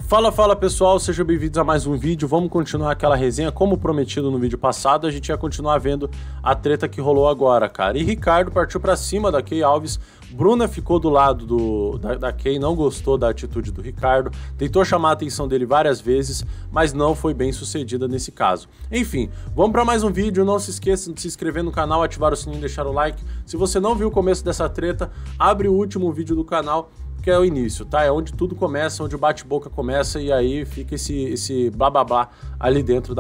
Fala pessoal, sejam bem-vindos a mais um vídeo. Vamos continuar aquela resenha, como prometido no vídeo passado. A gente ia continuar vendo a treta que rolou agora, cara. E Ricardo partiu pra cima da Kay Alves. Bruna ficou do lado da Kay, não gostou da atitude do Ricardo, tentou chamar a atenção dele várias vezes, mas não foi bem sucedida nesse caso. Enfim, vamos para mais um vídeo. Não se esqueça de se inscrever no canal, ativar o sininho e deixar o like. Se você não viu o começo dessa treta, abre o último vídeo do canal, que é o início, tá? É onde tudo começa, onde o bate-boca começa e aí fica esse blá blá blá ali dentro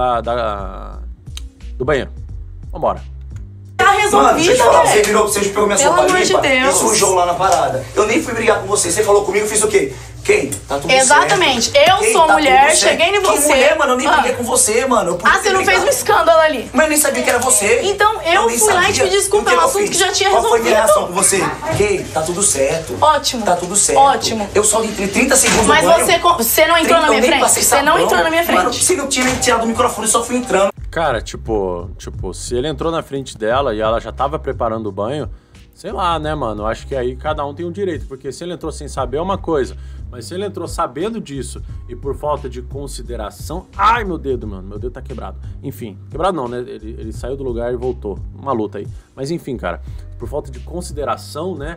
do banheiro. Vambora. Tá resolvido, mano, deixa eu te falar, você pegou minha sopa limpa Deus. e sujou lá na parada. Eu nem fui brigar com você, você falou comigo, fiz o quê? Quem? Tá tudo Exatamente. certo. Eu sou mulher, cheguei em você. Que mulher, mano? Eu nem briguei com você, mano. Você não fez um escândalo ali. Mas eu nem sabia que era você. Então eu fui lá e te pedi desculpa, é um assunto que já tinha resolvido. Qual foi minha reação com você? Kay, tá tudo certo. Ótimo. Tá tudo certo. Ótimo. Eu só entrei 30 segundos Mas no banho. você não entrou na minha frente. Você não entrou na minha frente. Mano, se não tinha nem tirado o microfone, eu só fui entrando. Cara, tipo, se ele entrou na frente dela e ela já tava preparando o banho, sei lá, né, mano? Eu acho que aí cada um tem um direito, porque se ele entrou sem saber é uma coisa, mas se ele entrou sabendo disso e por falta de consideração... Ai, meu dedo, mano, meu dedo tá quebrado. Enfim, quebrado não, né? Ele saiu do lugar e voltou. Uma luta aí. Mas enfim, cara, por falta de consideração, né,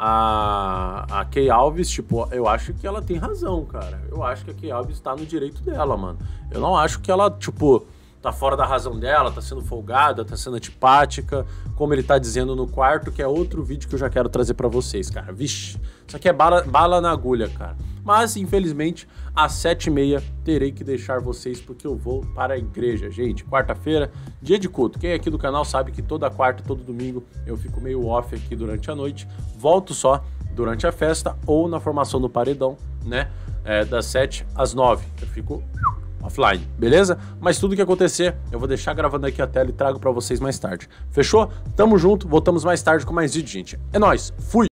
a Kay Alves, tipo, eu acho que ela tem razão, cara. Eu acho que a Kay Alves tá no direito dela, mano. Eu não acho que ela, tipo... tá fora da razão dela, tá sendo folgada, tá sendo antipática, como ele tá dizendo no quarto, que é outro vídeo que eu já quero trazer pra vocês, cara. Vixe, isso aqui é bala na agulha, cara. Mas, infelizmente, às 7h30 terei que deixar vocês porque eu vou para a igreja, gente. Quarta-feira, dia de culto. Quem é aqui do canal sabe que toda quarta e todo domingo eu fico meio off aqui durante a noite. Volto só durante a festa ou na formação do paredão, né? Das 7 às 9. Eu fico... offline, beleza? Mas tudo que acontecer, eu vou deixar gravando aqui a tela e trago pra vocês mais tarde. Fechou? Tamo junto, voltamos mais tarde com mais vídeo, gente. É nóis, fui!